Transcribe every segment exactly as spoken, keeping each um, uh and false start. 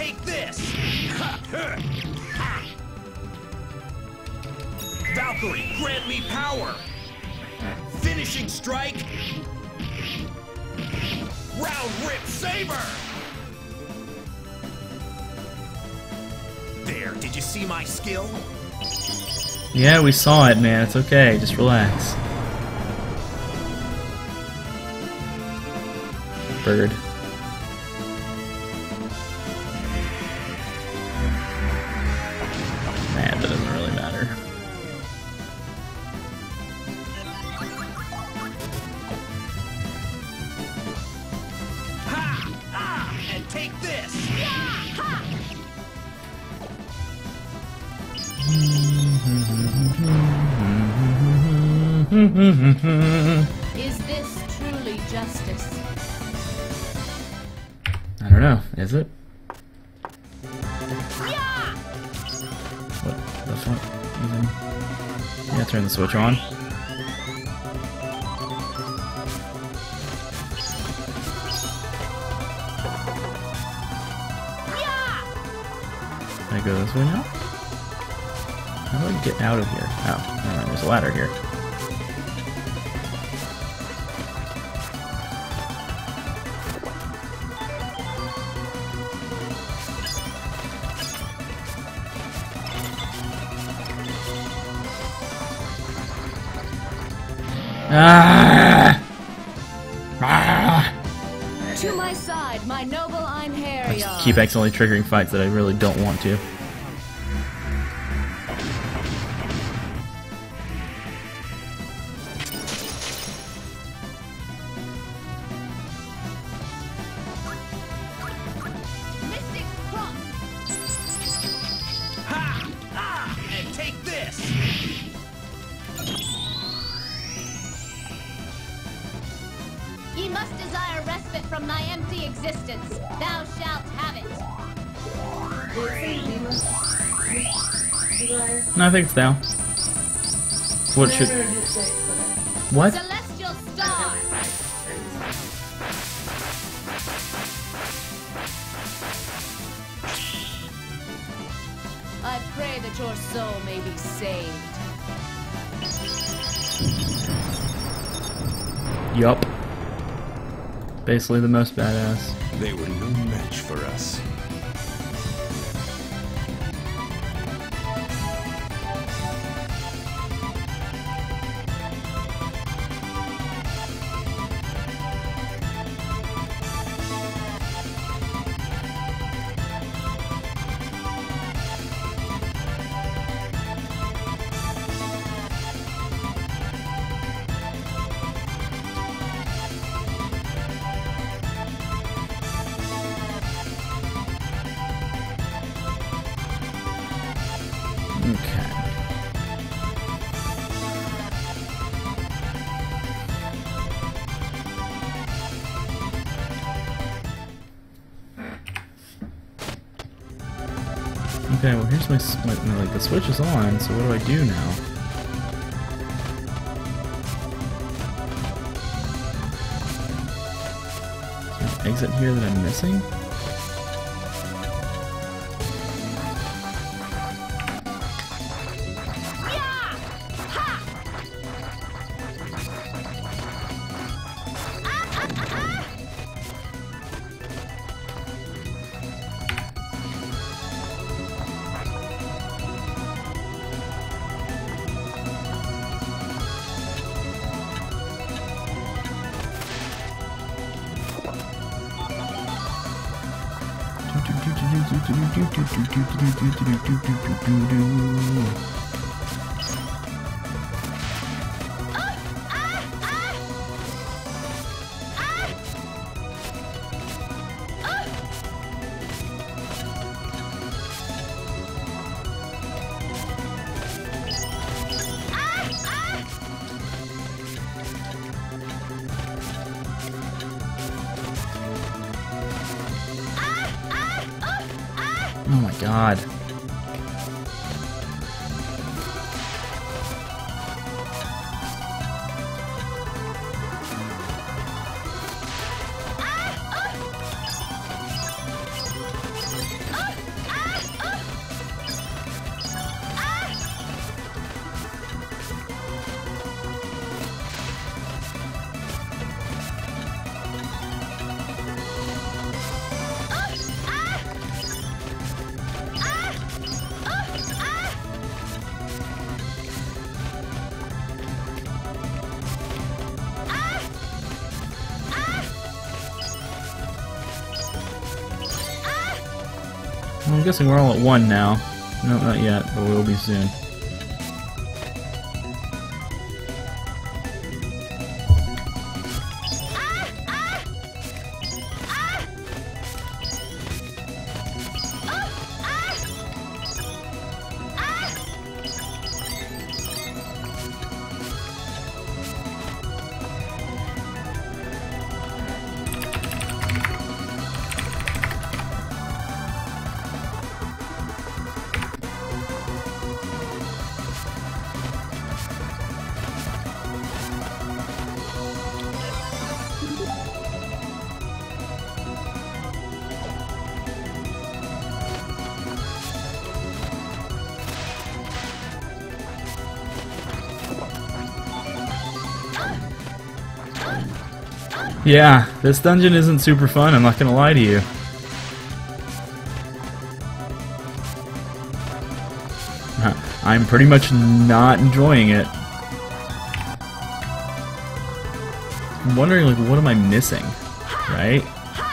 take this! Valkyrie, grant me power! Finishing strike! Round Rip Saber! There, did you see my skill? Yeah, we saw it, man. It's okay. Just relax. Bird. Man, that doesn't really matter. Ha! Ah! And take this! Yeah! Ha! Is this truly justice? I don't know. Is it? Yeah! What the fuck? Even? Yeah, turn the switch on. Yeah! Can I go this way now? How do I get out of here? Oh, never mind. There's a ladder here. Ah! Ah! To my side, my noble I Einherjar. just keep accidentally triggering fights that I really don't want to. Mystic Cross. Ha! Ah! And take this! Ye must desire respite from thy empty existence. Thou shalt have it. No, I think it's down. What should... What? Celestial Star. I pray that your soul may be saved. Yup. Basically the most badass. They were no match for us. Okay. Okay, well here's my, s- my, my like the switch is on, so what do I do now? Is there an exit here that I'm missing? Oh my god. I'm guessing we're all at one now. No, not yet, but we'll be soon. Yeah, this dungeon isn't super fun, I'm not gonna lie to you. I'm pretty much not enjoying it. I'm wondering, like, what am I missing? Right?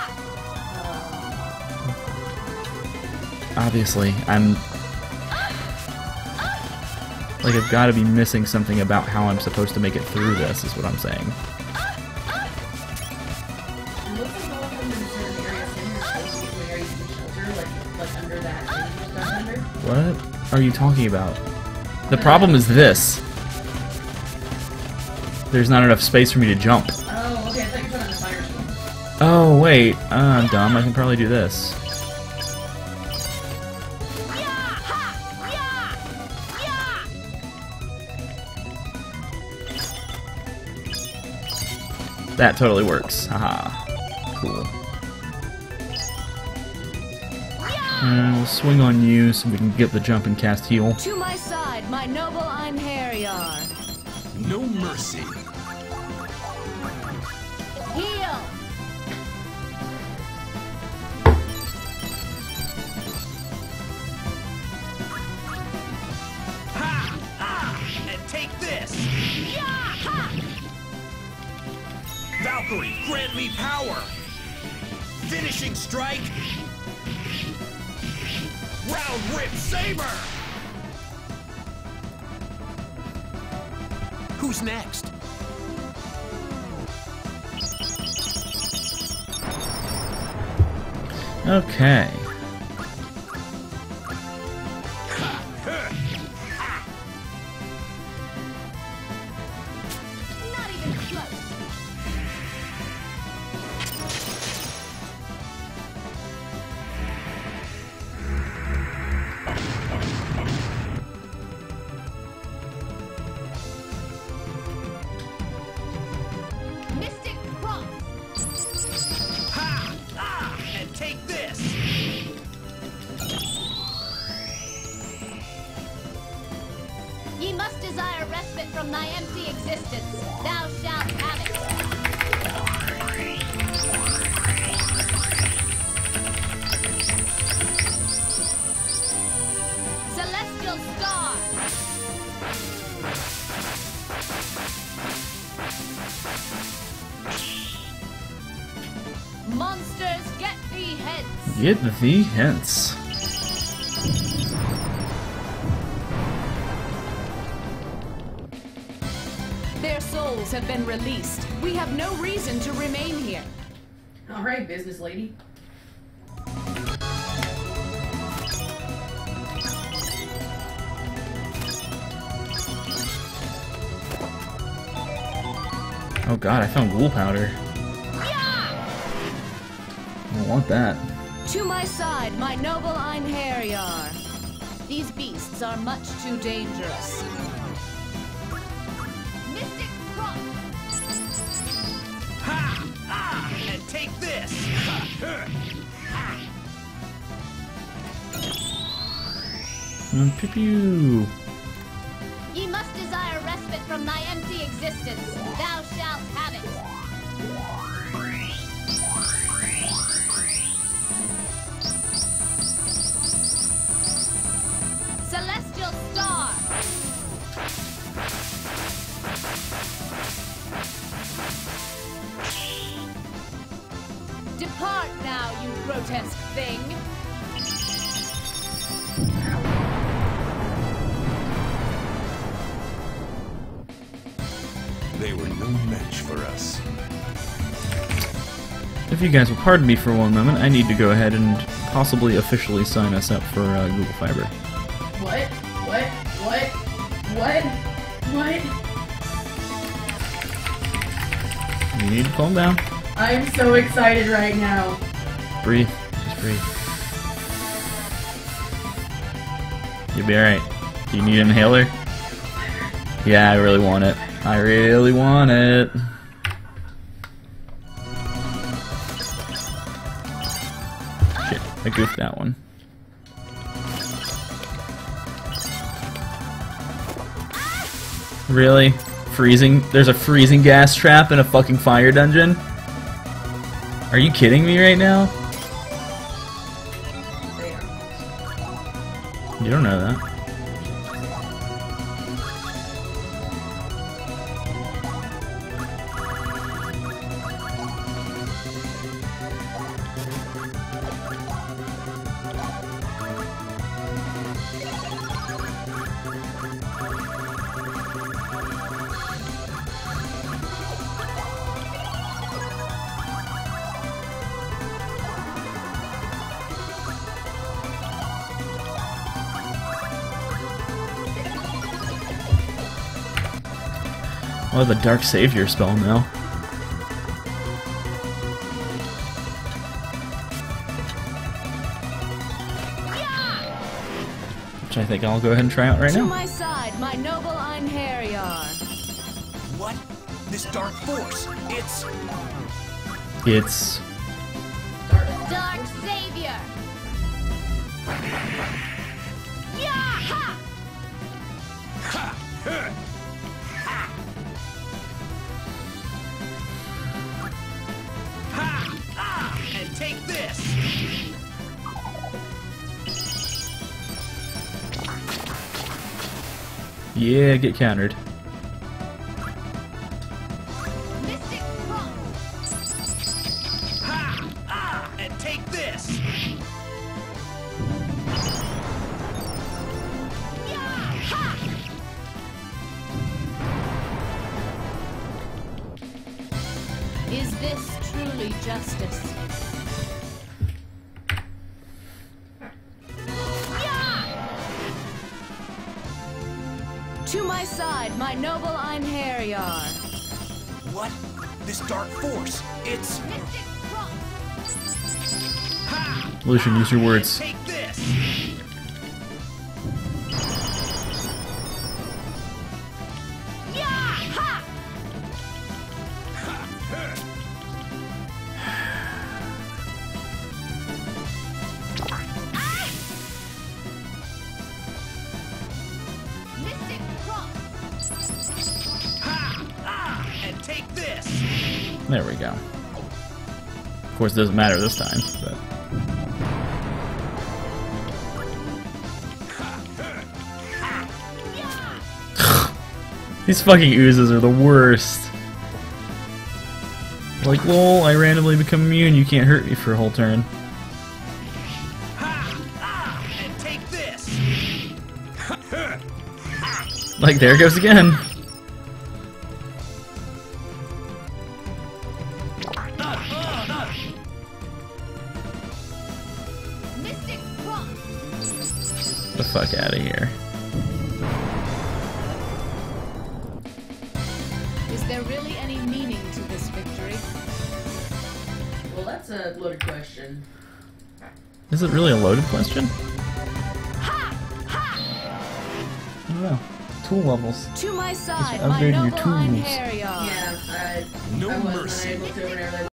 Obviously, I'm... like, I've got to be missing something about how I'm supposed to make it through this, is what I'm saying. What are you talking about? The problem is this. There's not enough space for me to jump. Oh, okay, I thought you put on the fire storm. Oh, wait. Uh, I'm dumb. I can probably do this. That totally works. Haha. Cool. And we'll swing on you so we can get the jump and cast heal. To my side, my noble Einherjar. No mercy. Heal! Ha! Ah! And take this! Valkyrie, grant me power! Finishing strike! Round Rip Saber! Who's next? Okay. Not even close. Mystic Cross! Ha! Ah! And take this! Ye must desire respite from thy empty existence. Thou shalt have it. Celestial Star! Monsters, get thee hence! Get the hints. Their souls have been released. We have no reason to remain here. All right, business lady. Oh god, I found ghoul powder. I don't want that. To my side, my noble Einherjar. These beasts are much too dangerous. Mystic Cross! Ha! Ah! And take this! Mm, pew pew. Ye must desire respite from thy empty existence. Thou shalt have it. Celestial Star! Depart now, you grotesque thing! no match for us. If you guys will pardon me for one moment, I need to go ahead and possibly officially sign us up for uh, Google Fiber. What? What? What? What? What? You need to calm down. I'm so excited right now. Breathe. Just breathe. You'll be alright. Do you need an inhaler? Yeah, I really want it. I really want it. Shit, I goofed that one. Really? Freezing? There's a freezing gas trap in a fucking fire dungeon? Are you kidding me right now? You don't know that. Oh, the Dark Savior spell now. Which I think I'll go ahead and try out right To now. my side, my noble Einherjar. What? This dark force. It's... It's... Dark Savior! Yaha! Ha! Ah! And take this! Yeah, get countered. Mystic Cross! Ha! Ah! And take this! Yaha! Is this truly justice? To my side, my noble Einherjar. What? This dark force. It's... Mystic Cross! Ha! Lucian, use your words. Take this! Yaha! Mystic Cross! Ha! Ah! And take this! There we go. Of course, it doesn't matter this time, but... These fucking oozes are the worst. Like, lol, I randomly become immune, you can't hurt me for a whole turn. Ha! Ah! And take this! Like, there it goes again. Mystic Cross! The fuck out of here. Is there really any meaning to this victory? Well, that's a loaded question. Is it really a loaded question? Ha! Ha! I don't know. Tool levels. To my side, Just my upgrade your noble tools. Einherjar. Yeah, I, No I wasn't mercy. able to whenever they